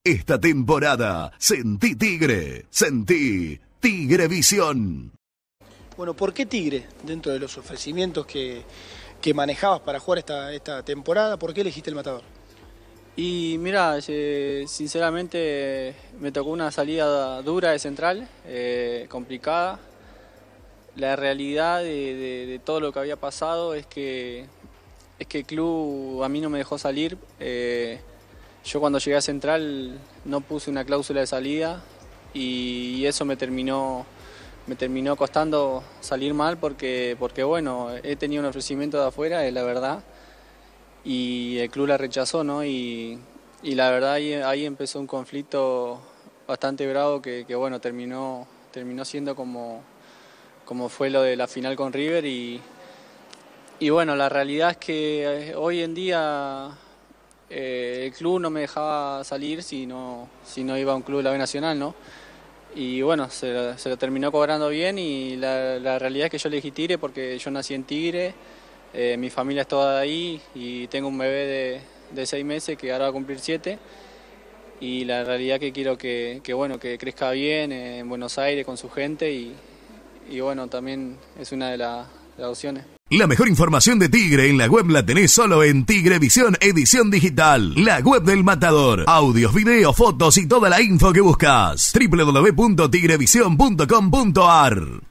Esta temporada, sentí Tigre, sentí Tigrevisión. Bueno, ¿por qué Tigre? Dentro de los ofrecimientos que manejabas para jugar esta temporada, ¿por qué elegiste el Matador? Y mira, sinceramente me tocó una salida dura de central, complicada. La realidad de todo lo que había pasado es que el club a mí no me dejó salir. Yo cuando llegué a Central no puse una cláusula de salida y eso me terminó costando salir mal porque bueno, he tenido un ofrecimiento de afuera, es la verdad, y el club la rechazó, ¿no? Y la verdad ahí empezó un conflicto bastante bravo que bueno, terminó siendo como fue lo de la final con River y bueno, la realidad es que hoy en día el club no me dejaba salir si no iba a un club de la B Nacional, ¿no? Y bueno, se lo terminó cobrando bien y la realidad es que yo elegí Tigre porque yo nací en Tigre, mi familia es toda de ahí y tengo un bebé de 6 meses que ahora va a cumplir 7 y la realidad que quiero que crezca bien en Buenos Aires con su gente y bueno, también es una de las opciones. La mejor información de Tigre en la web la tenés solo en Tigrevisión Edición Digital, la web del Matador. Audios, videos, fotos y toda la info que buscas. www.tigrevision.com.ar